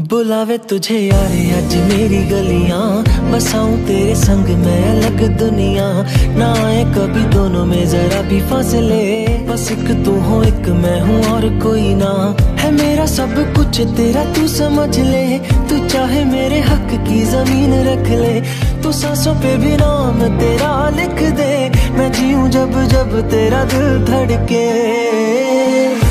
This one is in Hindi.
बुलावे तुझे यारे आज मेरी गलियां, बसाऊं तेरे संग मैं अलग दुनिया। ना आए कभी दोनों में जरा भी फासले, बस एक तू हो एक मैं हूँ और कोई ना। है मेरा सब कुछ तेरा तू समझ ले, तू चाहे मेरे हक की जमीन रख ले। तू सांसों पे भी नाम तेरा लिख दे, मैं जीऊं जब जब तेरा दिल धड़के।